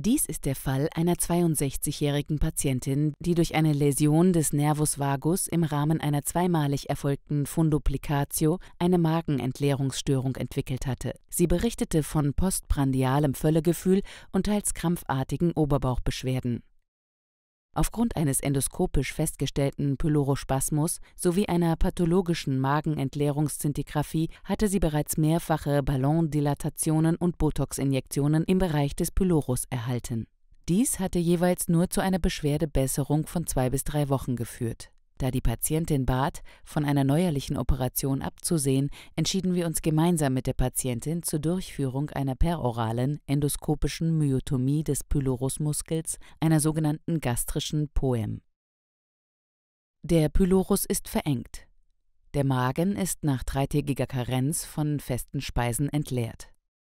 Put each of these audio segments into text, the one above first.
Dies ist der Fall einer 62-jährigen Patientin, die durch eine Läsion des Nervus vagus im Rahmen einer zweimalig erfolgten Funduplicatio eine Magenentleerungsstörung entwickelt hatte. Sie berichtete von postprandialem Völlegefühl und teils krampfartigen Oberbauchbeschwerden. Aufgrund eines endoskopisch festgestellten Pylorospasmus sowie einer pathologischen Magenentleerungszintigraphie hatte sie bereits mehrfache Ballondilatationen und Botox-Injektionen im Bereich des Pylorus erhalten. Dies hatte jeweils nur zu einer Beschwerdebesserung von 2 bis 3 Wochen geführt. Da die Patientin bat, von einer neuerlichen Operation abzusehen, entschieden wir uns gemeinsam mit der Patientin zur Durchführung einer peroralen endoskopischen Myotomie des Pylorusmuskels, einer sogenannten gastrischen POEM. Der Pylorus ist verengt. Der Magen ist nach 3-tägiger Karenz von festen Speisen entleert.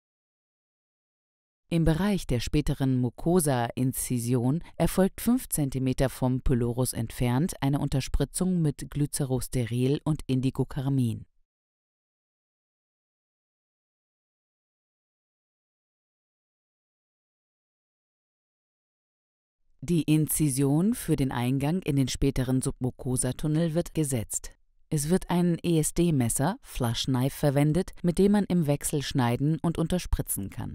Im Bereich der späteren Mucosa-Inzision erfolgt 5 cm vom Pylorus entfernt eine Unterspritzung mit Glycerosteril und Indigocarmin. Die Inzision für den Eingang in den späteren Submucosa-Tunnel wird gesetzt. Es wird ein ESD-Messer, Flush Knife, verwendet, mit dem man im Wechsel schneiden und unterspritzen kann.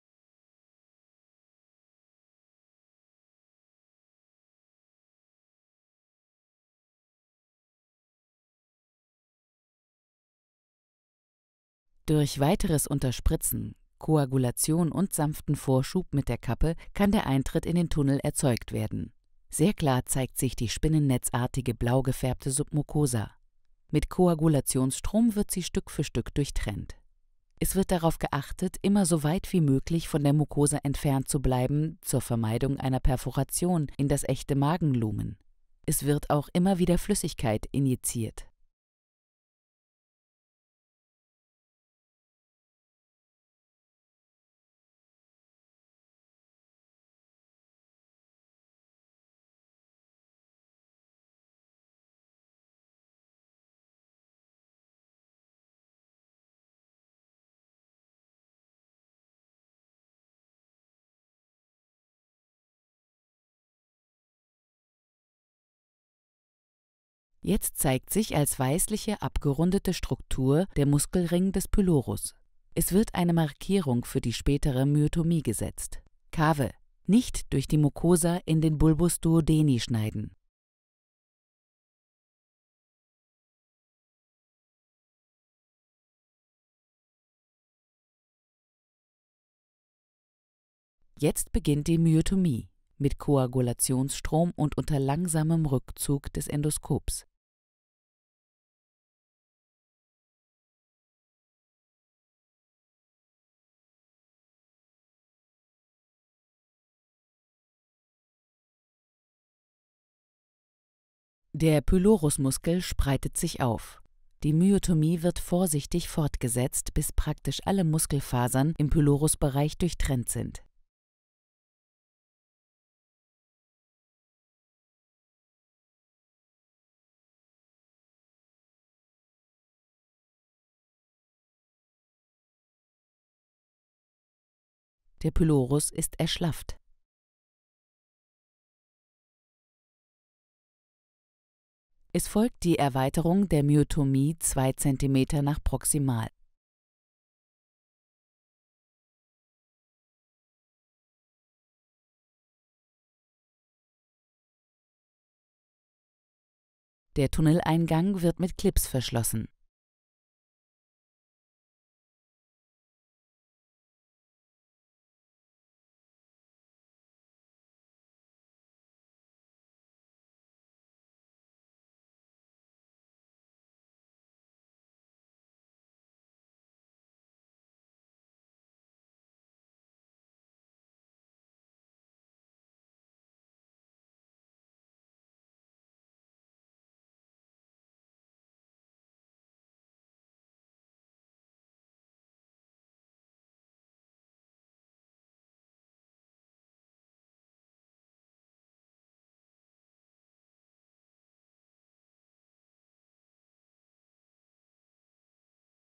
Durch weiteres Unterspritzen, Koagulation und sanften Vorschub mit der Kappe kann der Eintritt in den Tunnel erzeugt werden. Sehr klar zeigt sich die spinnennetzartige blau gefärbte Submucosa. Mit Koagulationsstrom wird sie Stück für Stück durchtrennt. Es wird darauf geachtet, immer so weit wie möglich von der Mucosa entfernt zu bleiben, zur Vermeidung einer Perforation in das echte Magenlumen. Es wird auch immer wieder Flüssigkeit injiziert. Jetzt zeigt sich als weißliche, abgerundete Struktur der Muskelring des Pylorus. Es wird eine Markierung für die spätere Myotomie gesetzt. Kave: nicht durch die Mucosa in den Bulbus duodeni schneiden. Jetzt beginnt die Myotomie mit Koagulationsstrom und unter langsamem Rückzug des Endoskops. Der Pylorusmuskel spreitet sich auf. Die Myotomie wird vorsichtig fortgesetzt, bis praktisch alle Muskelfasern im Pylorusbereich durchtrennt sind. Der Pylorus ist erschlafft. Es folgt die Erweiterung der Myotomie 2 cm nach proximal. Der Tunneleingang wird mit Clips verschlossen.